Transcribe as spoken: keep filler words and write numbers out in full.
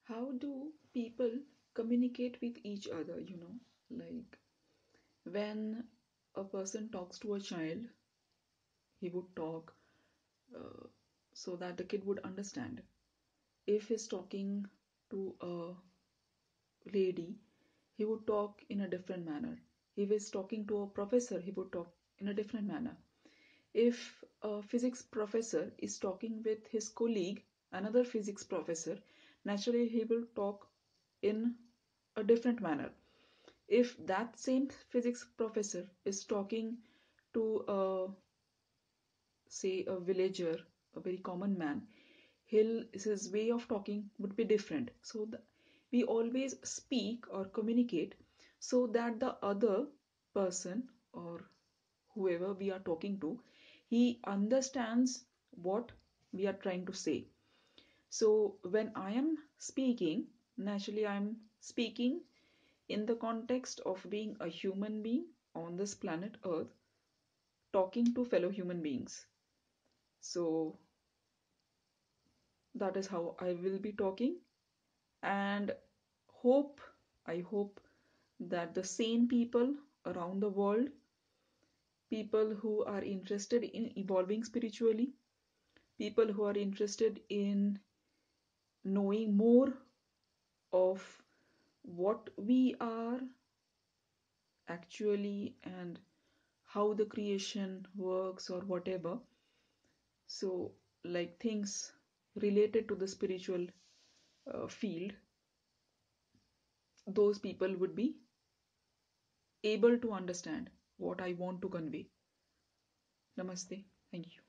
How do people communicate with each other, you know? Like when a person talks to a child, he would talk uh, so that the kid would understand. If he's talking to a lady, he would talk in a different manner. If he's talking to a professor, he would talk in a different manner. If a physics professor is talking with his colleague, another physics professor, naturally he will talk in a different manner. If that same physics professor is talking to a, say, a villager, a very common man, he'll his way of talking would be different. So the, we always speak or communicate so that the other person or whoever we are talking to, he understands what we are trying to say. So when I am speaking, naturally I'm speaking in the context of being a human being on this planet earth, talking to fellow human beings. So that is how I will be talking, and hope I hope that the sane people around the world, people who are interested in evolving spiritually, people who are interested in knowing more of what we are actually and how the creation works or whatever, so like things related to the spiritual uh, field, those people would be able to understand what I want to convey. Namaste. Thank you.